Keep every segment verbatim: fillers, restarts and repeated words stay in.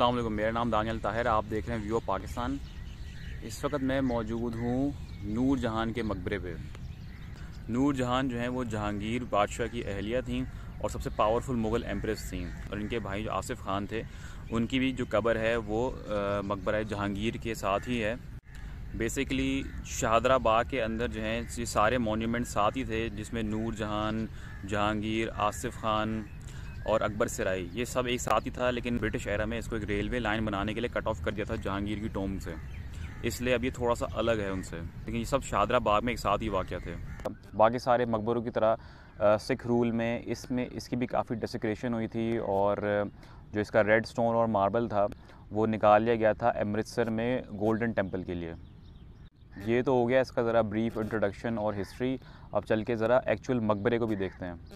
अस्सलाम वालेकुम, मेरा नाम दानियल ताहिर, आप देख रहे हैं व्यू ऑफ पाकिस्तान। इस वक्त मैं मौजूद हूँ नूर जहान के मकबरे पे। नूर जहान जो हैं वो जहांगीर बादशाह की अहलिया थीं और सबसे पावरफुल मुग़ल एम्प्रेस थीं, और इनके भाई जो आसिफ खान थे उनकी भी जो कब्र है वो मकबरा जहांगीर के साथ ही है। बेसिकली शाहदरा बाग के अंदर जो हैं ये सारे मोन्यूमेंट साथ ही थे, जिसमें नूर जहान, जहांगीर, आसिफ खान और अकबर सराय ये सब एक साथ ही था। लेकिन ब्रिटिश एरा में इसको एक रेलवे लाइन बनाने के लिए कट ऑफ कर दिया था जहांगीर की टोम से, इसलिए अब ये थोड़ा सा अलग है उनसे। लेकिन ये सब शाहदरा बाग में एक साथ ही वाक़या थे। बाकी सारे मकबरों की तरह सिख रूल में इसमें इसकी भी काफ़ी डेकोरेशन हुई थी, और जो इसका रेड स्टोन और मार्बल था वो निकाल लिया गया था अमृतसर में गोल्डन टेम्पल के लिए। ये तो हो गया इसका ज़रा ब्रीफ इंट्रोडक्शन और हिस्ट्री। अब चल के ज़रा एक्चुअल मकबरे को भी देखते हैं।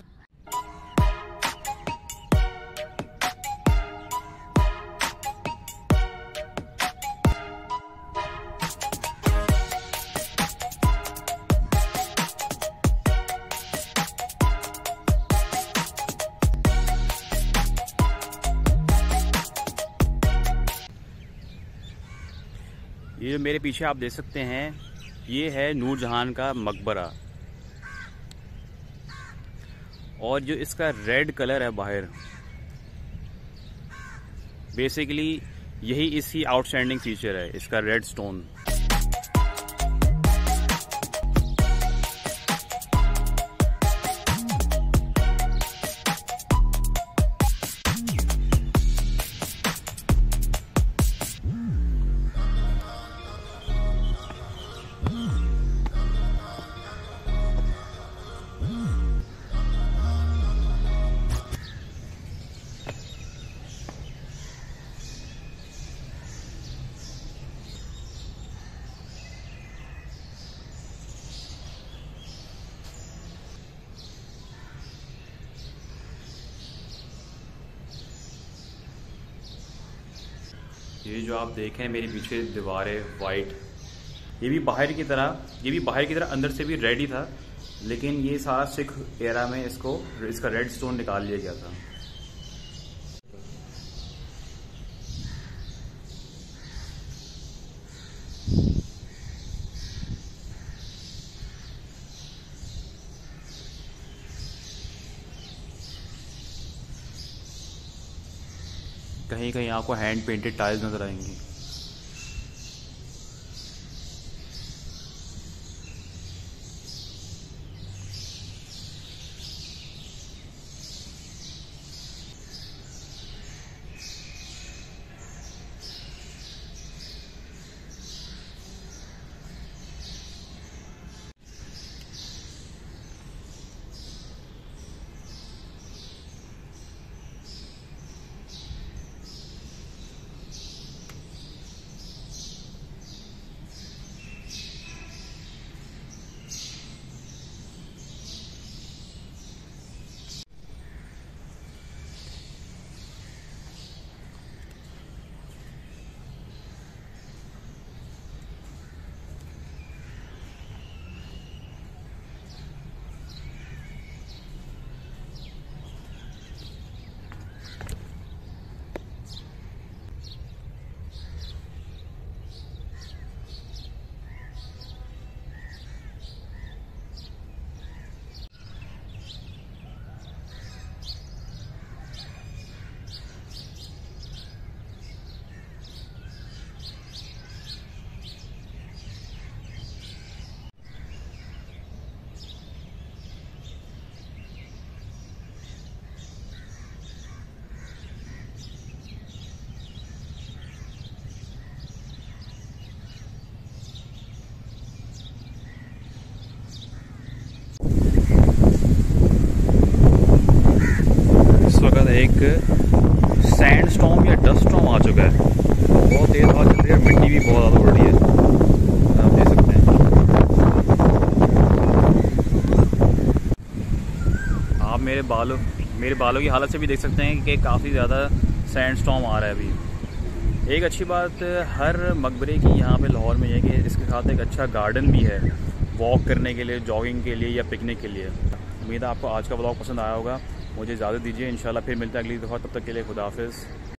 ये जो मेरे पीछे आप देख सकते हैं ये है नूर जहान का मकबरा, और जो इसका रेड कलर है बाहर, बेसिकली यही इसकी आउटस्टैंडिंग फीचर है, इसका रेड स्टोन। ये जो आप देखें मेरे पीछे दीवारें वाइट, ये भी बाहर की तरह ये भी बाहर की तरह अंदर से भी रेड ही था, लेकिन ये सारा सिख एरा में इसको इसका रेड स्टोन निकाल लिया गया था। कहीं कहीं आपको हैंड पेंटेड टाइल्स नजर आएंगी। एक सैंड स्टॉर्म या डस्ट स्टॉर्म आ चुका है, बहुत तेज हवा चल रही है, मिट्टी भी बहुत ज़्यादा उड़ रही है, आप देख सकते हैं। आप मेरे बालों मेरे बालों की हालत से भी देख सकते हैं कि काफ़ी ज़्यादा सैंड स्टॉर्म आ रहा है अभी। एक अच्छी बात हर मकबरे की यहाँ पे लाहौर में है कि इसके साथ एक अच्छा गार्डन भी है वॉक करने के लिए, जॉगिंग के लिए या पिकनिक के लिए। उम्मीद है आपको आज का व्लॉग पसंद आया होगा। मुझे इजाज़त दीजिए, इंशाल्लाह फिर मिलते हैं अगली दफ़ा। तब तक के लिए खुदा हाफिज़।